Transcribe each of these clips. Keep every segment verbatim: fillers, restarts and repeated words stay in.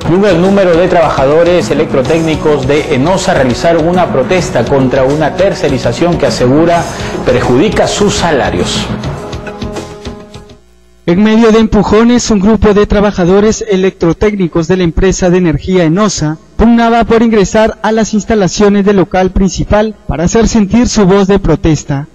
Un gran número de trabajadores electrotécnicos de ENOSA realizaron una protesta contra una tercerización que asegura perjudica sus salarios. En medio de empujones, un grupo de trabajadores electrotécnicos de la empresa de energía ENOSA pugnaba por ingresar a las instalaciones del local principal para hacer sentir su voz de protesta.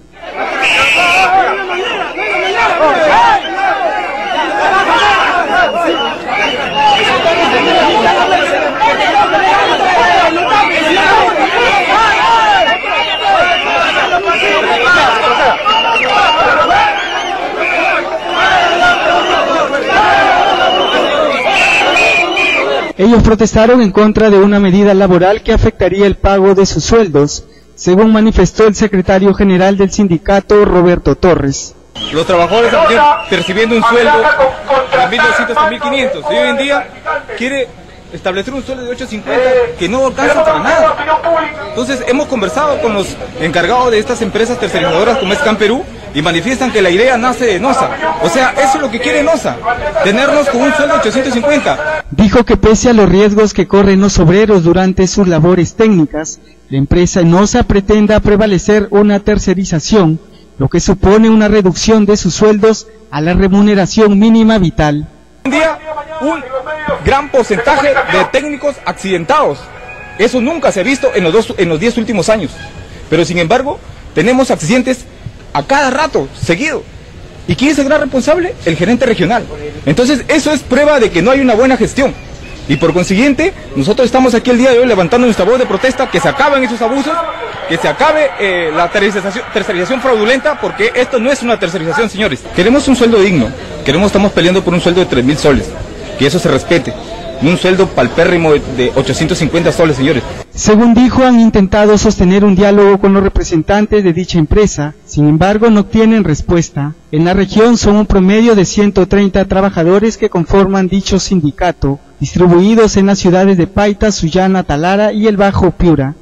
Ellos protestaron en contra de una medida laboral que afectaría el pago de sus sueldos, según manifestó el secretario general del sindicato, Roberto Torres. Los trabajadores están percibiendo un sueldo de mil doscientos a mil quinientos y hoy en día quiere establecer un sueldo de ochocientos cincuenta que no alcanza para nada. Entonces hemos conversado con los encargados de estas empresas tercerizadoras como es Camperú y manifiestan que la idea nace de ENOSA. O sea, eso es lo que quiere ENOSA, tenernos con un sueldo de ochocientos cincuenta. Dijo que pese a los riesgos que corren los obreros durante sus labores técnicas, la empresa ENOSA pretenda prevalecer una tercerización, lo que supone una reducción de sus sueldos a la remuneración mínima vital. Un día, un gran porcentaje de técnicos accidentados. Eso nunca se ha visto en los dos, en los diez últimos años. Pero sin embargo, tenemos accidentes a cada rato, seguido. ¿Y quién es el gran responsable? El gerente regional. Entonces, eso es prueba de que no hay una buena gestión. Y por consiguiente, nosotros estamos aquí el día de hoy levantando nuestra voz de protesta, que se acaben esos abusos, que se acabe eh, la tercerización, tercerización fraudulenta, porque esto no es una tercerización, señores. Queremos un sueldo digno, queremos, estamos peleando por un sueldo de tres mil soles, que eso se respete. Un sueldo palpérrimo de, de ochocientos cincuenta soles, señores. Según dijo, han intentado sostener un diálogo con los representantes de dicha empresa, sin embargo no obtienen respuesta. En la región son un promedio de ciento treinta trabajadores que conforman dicho sindicato, distribuidos en las ciudades de Paita, Sullana, Talara y el Bajo Piura.